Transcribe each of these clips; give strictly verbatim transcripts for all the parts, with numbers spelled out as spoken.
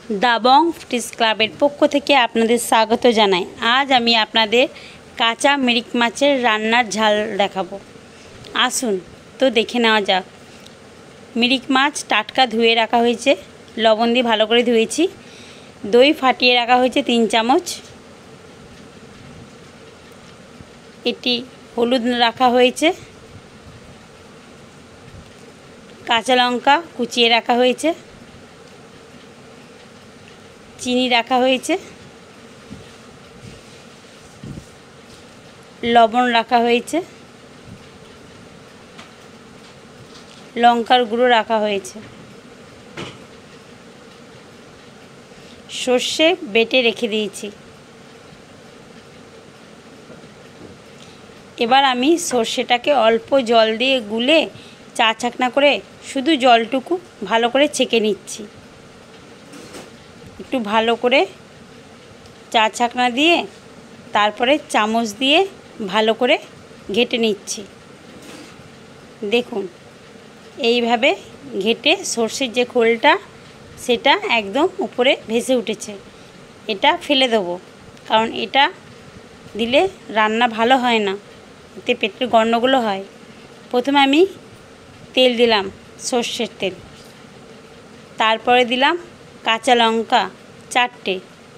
Dabang foodies ক্লাবের পক্ষ থেকে আপনাদের স্বাগত জানাই। আজ আমি আপনাদের কাঁচা মিরিক মাছের রান্নার ঝাল দেখাবো। আসুন তো দেখে নেওয়া যাক। মিরিক মাছ টাটকা ধুয়ে রাখা হয়েছে, লবণ দিয়ে ভালো করে ধুয়েছি। দই ফাটিয়ে রাখা হয়েছে তিন চামচ। এটি হলুদ রাখা হয়েছে, কাঁচা লঙ্কা কুচিয়ে রাখা হয়েছে, চিনি রাখা হয়েছে, লবণ রাখা হয়েছে, লঙ্কার গুঁড়ো রাখা হয়েছে, সর্ষে বেটে রেখে দিয়েছি। এবার আমি সর্ষেটাকে অল্প জল দিয়ে গুলে চা ছাঁকনা করে শুধু জলটুকু ভালো করে ছেঁকে নিচ্ছি। একটু ভালো করে চা ছাঁকনা দিয়ে তারপরে চামচ দিয়ে ভালো করে ঘেটে নিচ্ছি। দেখুন এইভাবে ঘেটে সর্ষের যে খোলটা সেটা একদম উপরে ভেসে উঠেছে। এটা ফেলে দেবো, কারণ এটা দিলে রান্না ভালো হয় না, এতে পেটের গণ্ডগোল হয়। প্রথমে আমি তেল দিলাম, সর্ষের তেল, তারপরে দিলাম কাঁচা লঙ্কা চারটে,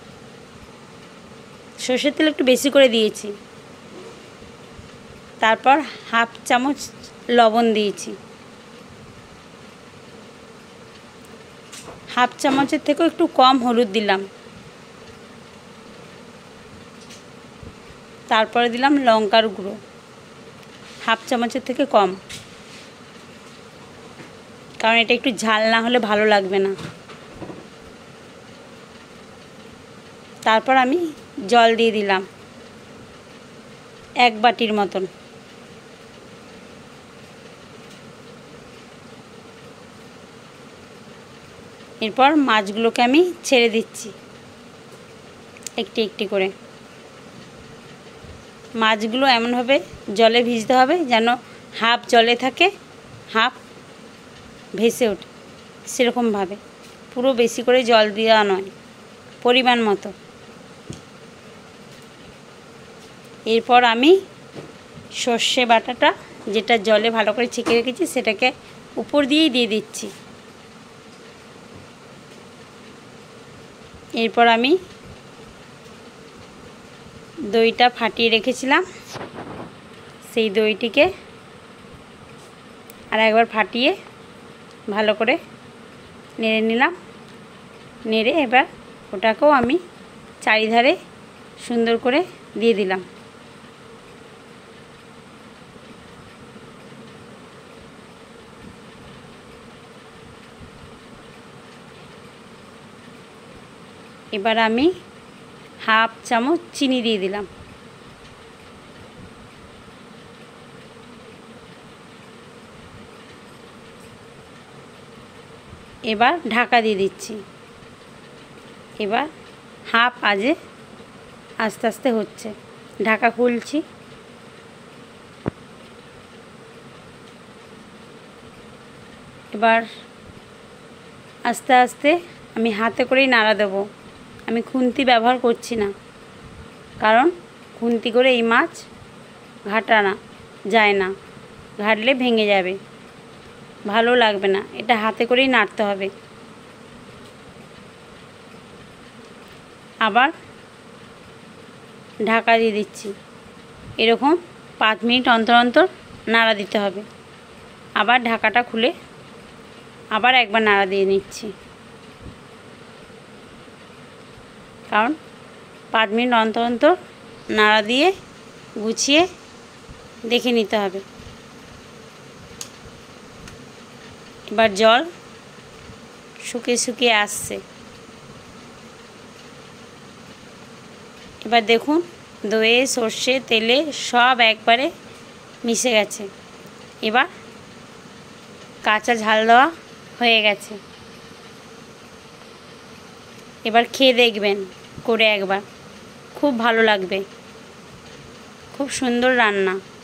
সর্ষের তেল একটু বেশি করে দিয়েছি। তারপর হাফ চামচ লবণ দিয়েছি, হাফ চামচের থেকেও একটু কম হলুদ দিলাম। তারপরে দিলাম লঙ্কার গুঁড়ো, হাফ চামচের থেকে কম, কারণ এটা একটু ঝাল না হলে ভালো লাগবে না। তারপর আমি জল দিয়ে দিলাম এক বাটির মতন। এরপর মাছগুলোকে আমি ছেড়ে দিচ্ছি একটি একটি করে। মাছগুলো এমনভাবে জলে ভিজতে হবে যেন হাফ জলে থাকে হাফ ভেসে ওঠে, সেরকমভাবে। পুরো বেশি করে জল দেওয়া নয়, পরিমাণ মতো। এরপর আমি সর্ষে বাটাটা যেটা জলে ভালো করে ছেঁকে রেখেছি সেটাকে উপর দিয়েই দিয়ে দিচ্ছি। এরপর আমি দইটা ফাটিয়ে রেখেছিলাম, সেই দইটিকে আর একবার ফাটিয়ে ভালো করে নেড়ে নিলাম। নেড়ে এবার ওটাকেও আমি চারিধারে সুন্দর করে দিয়ে দিলাম। এবার আমি হাফ চামচ চিনি দিয়ে দিলাম। এবার ঢাকা দিয়ে দিচ্ছি। এবার হাফ আজে আস্তে আস্তে হচ্ছে, ঢাকা খুলছি। এবার আস্তে আস্তে আমি হাতে করেই নাড়া দেবো, আমি খুন্তি ব্যবহার করছি না, কারণ খুন্তি করে এই মাছ ঘাটা না যায় না, ঘাটলে ভেঙে যাবে, ভালো লাগবে না। এটা হাতে করেই নাড়তে হবে। আবার ঢাকা দিয়ে দিচ্ছি। এরকম পাঁচ মিনিট অন্তর অন্তর নাড়া দিতে হবে। আবার ঢাকাটা খুলে আবার একবার নাড়া দিয়ে নিচ্ছি, কারণ পাঁচ মিনিট অন্তর অন্তর নাড়া দিয়ে গুছিয়ে দেখে নিতে হবে। এবার জল শুকিয়ে শুকিয়ে আসছে। এবার দেখুন দইয়ে সর্ষে তেলে সব একবারে মিশে গেছে। এবার কাঁচা ঝাল দেওয়া হয়ে গেছে। এবার খেয়ে দেখবেন করে একবার, খুব ভালো লাগবে। খুব সুন্দর রান্না।